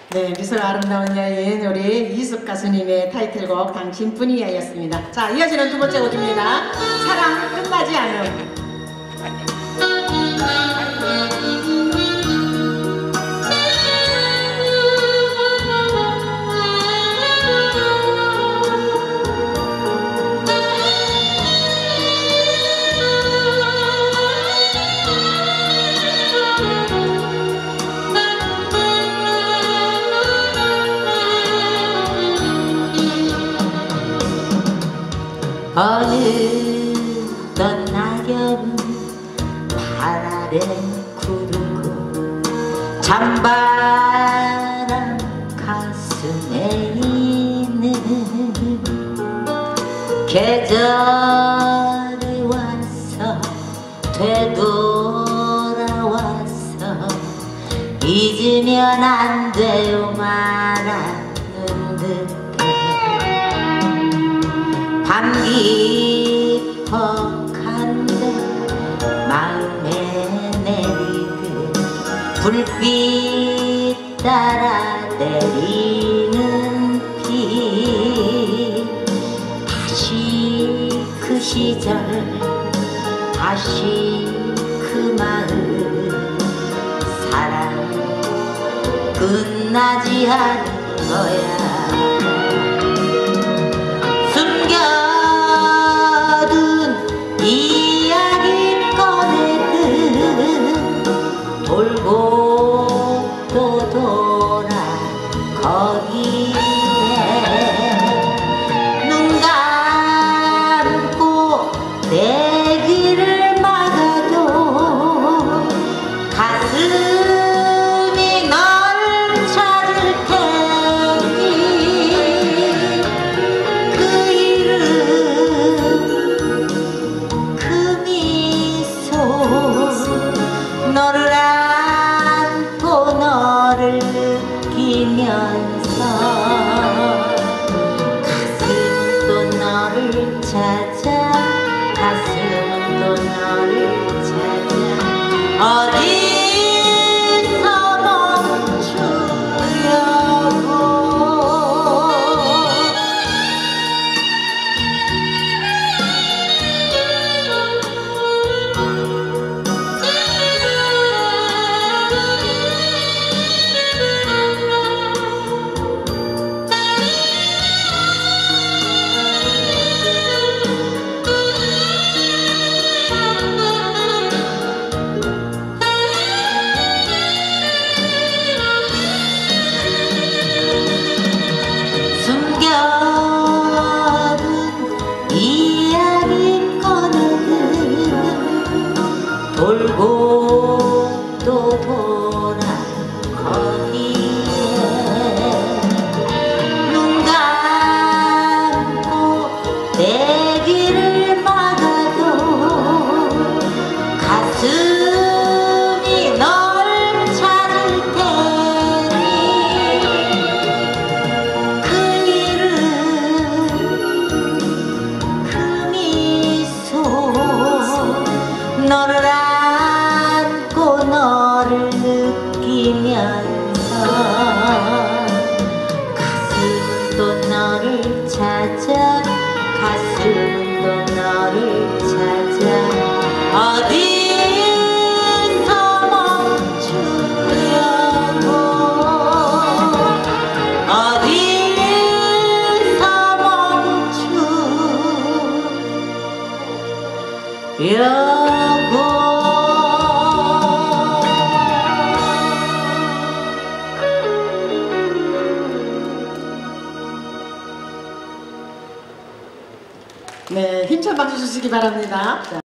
네, 미소가 아름다운 여인 우리 이숙 가수님의 타이틀곡 당신뿐이야였습니다. 자, 이어지는 두 번째 곡입니다. 사랑 끝나지 않음. 어느덧 낙엽은 발 아래 구르고 찬바람 가슴에 있는 계절이 와서 되돌아와서 잊으면 안 돼요 말하는 듯 밤 깊어간데 마음에 내리듯 불빛 따라 내리는 비 다시 그 시절 다시 그 마음 사랑 끝나지 않은 거야 이야기 꺼내듯 돌고 또 돌아 거기에 눈 감고 내 길을 막아도 가슴이 널 찾을 테니 그 이름 너를 안고 너를 느끼면서 가슴은 또 너를 찾아 가슴은 또 너를 찾아 어디서 멈추려고 이야기 꺼내듯 돌고 또 돌아 거기에 눈 감고 내 길을 막아도 가슴이 널 찾을 테니 그 이름 너를 안고 너를 느끼면서 가슴은 또 너를 찾아 가슴은 또 너를 찾아 어디서 멈추려고 어디서 멈추려고 네, 힘찬 박수 주시기 바랍니다.